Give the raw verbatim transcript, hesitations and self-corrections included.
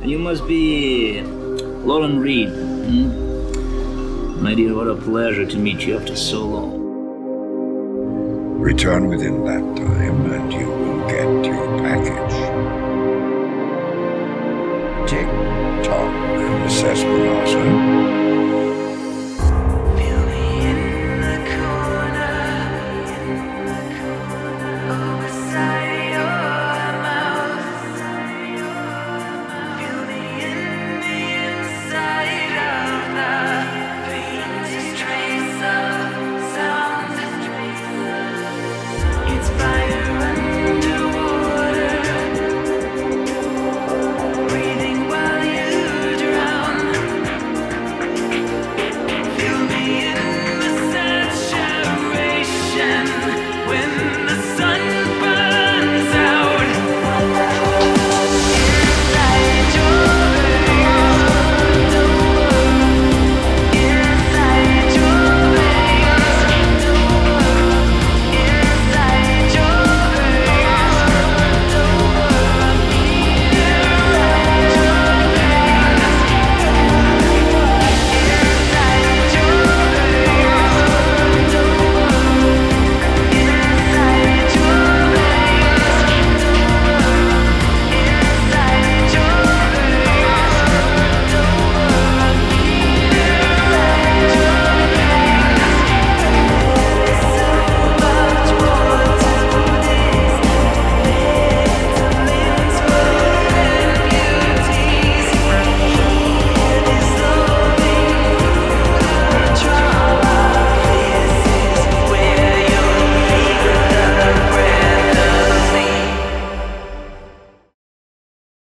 You must be Lauren Reed, hmm? My dear, what a pleasure to meet you after so long. Return within that time, and you will get your package. Tick-tock, Miss Espinosa.